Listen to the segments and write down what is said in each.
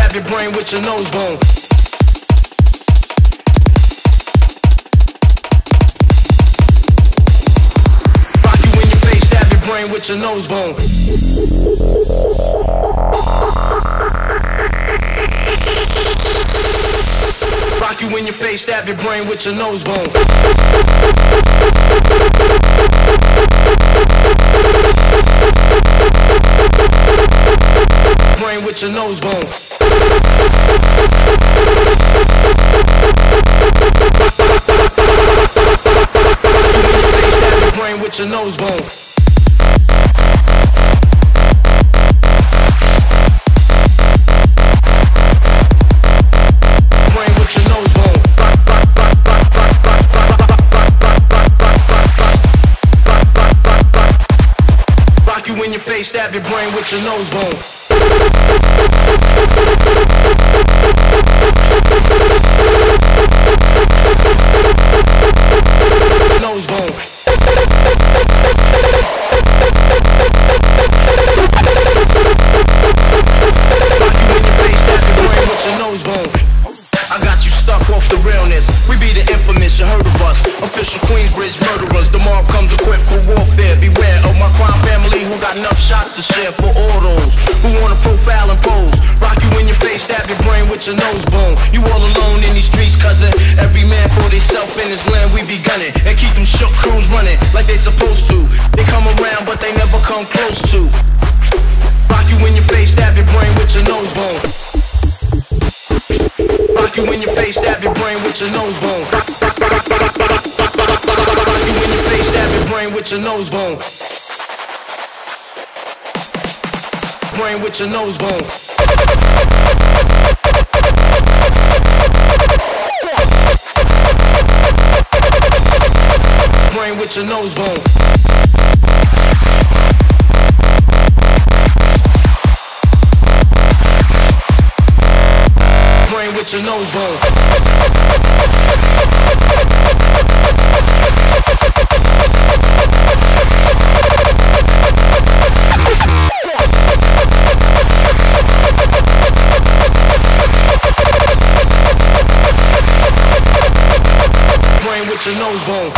stab your brain with your nose bone. Rock you in your face, stab your brain with your nose bone. Rock you in your face, stab your brain with your nose bone. Brain with your nose bone. Stab your brain with your nose bone. Stab your brain with your nose bone. Nose bone. Rock you in your face, stab your brain with your nose bone. I got you stuck off the realness. We be the infamous, you heard of us. Official Queensbridge murderers. The mob comes equipped for warfare. Beware of my crime family who got enough shots to share for all those who wanna profile and pose. Rock you in your face, stab your brain with your nose bone. You all alone in these streets, cousin. Every man for theyself in his land, we be gunning. And keep them shook crews running like they supposed to. They come around but they never come close to. Rock you in your face, stab your brain with your nose bone. Rock you in your face, stab your brain with your nose bone. Rock you in your face, stab your brain with your nose bone. Brain with your nose bone. Brain with your nose bone. Brain with your nose bone. Brain with your nose bone.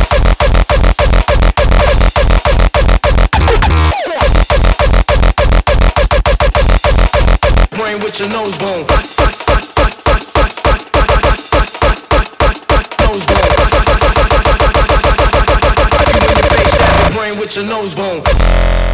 Brain with your nose bone. Nose bone. With your nose bone.